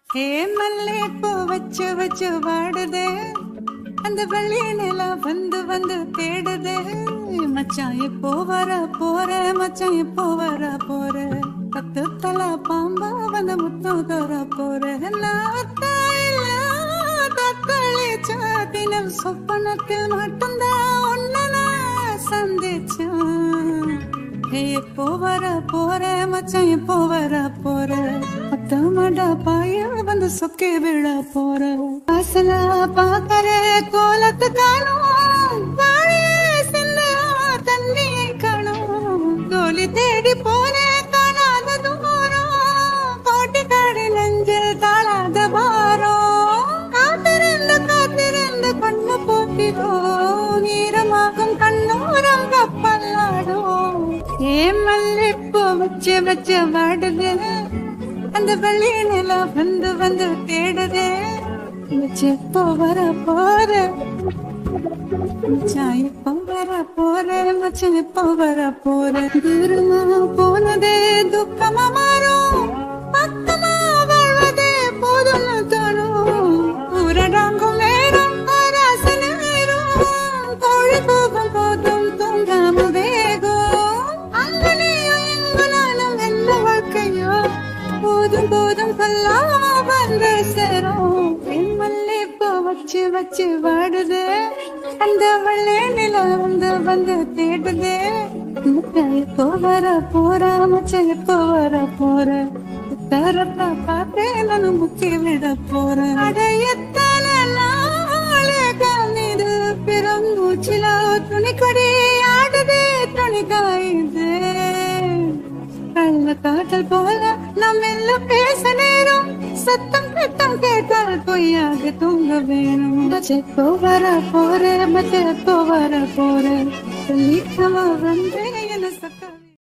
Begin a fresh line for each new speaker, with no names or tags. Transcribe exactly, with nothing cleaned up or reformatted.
ஏ மல்லே பூ வச்சு வச்சு வாடுதே, அந்த வெள்ளி நிலா வந்து வந்து தேடுதே. மச்சான் எப்போ வர போற, மச்சான் எப்போ வர போற, பத்து தலா பாம்பா வந்து முத்தம் தர போற. நான் தத்தளிச்சாத்தினம் சொப்பனத்தில் மட்டும்தான் ஒன்னு நான் சந்திச்சேன். எப்போ வர போற, மச்சான் எப்போ வர போற, மொத்தமடா பாய வந்து சொக்கே விழ போற. அசல பாக்கற கோலத்து காணும், தண்ணியை காணும். கோலி தேடி போன காணாத தூரம், கோட்டி காடி நெஞ்சில் தாழாத பாரம். காத்திருந்து காத்திருந்து கண்ணு போட்டிடும், ஈரமாகும் கண்ணோரம் கப்பல்லாடும். ஏன் மல்லிப்பூ வச்சு வச்சு வாடுது, அந்த வெள்ளி நிலா வந்து வந்து தேடுதே. எப்போ வர போற, மச்சான் எப்போ வர போற, மச்சான் எப்போ வர போற. தூரமா போனதே துக்கமா மாறும், பக்கமா வாழ்வதே போதும்னு தோணும். ஊரடாங்கும் நேரம் ஆராசன நேரம், கோழி போகும் போதும் தூங்காம வேகும். அங்கனையும் எங்கனாலும் என்ன வாழ்க்கையோ, போதும் போதும் சொல்லாம வந்து சேரும். மல்லிப்பூ வச்சு வச்சு வாடுது, அந்த வெள்ளை நிலா வந்து வந்து தேடுது. எப்போ வர போற, மச்சான் எப்போ வர போற, தரப்பா பார்த்தே நானும் முக்கி விட போறேன். அடையத்தான நாளது பிறந்தூச்சில துணி கொடி ஆடுது, துணி காயுது. கள்ள காட்டல் போல நம்ம எல்லாம் பேச நேரம், சத்தம் கட்டம் கேட்டால் பொய்யாக தூங்க வேணும். எப்போ வர போற, மச்ச எப்போ வர போற, சொல்லிக்கவா வந்து என்ன சக்க